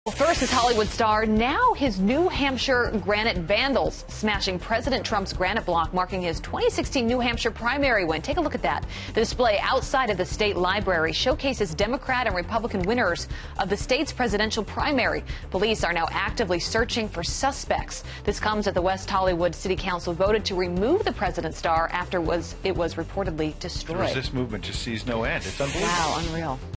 First is Hollywood star, now his New Hampshire Granite vandals smashing President Trump's Granite block, marking his 2016 New Hampshire primary win. Take a look at that. The display outside of the state library showcases Democrat and Republican winners of the state's presidential primary. Police are now actively searching for suspects. This comes as the West Hollywood City Council voted to remove the president's star after it was reportedly destroyed. The resist movement just sees no end. It's unbelievable. Wow, unreal.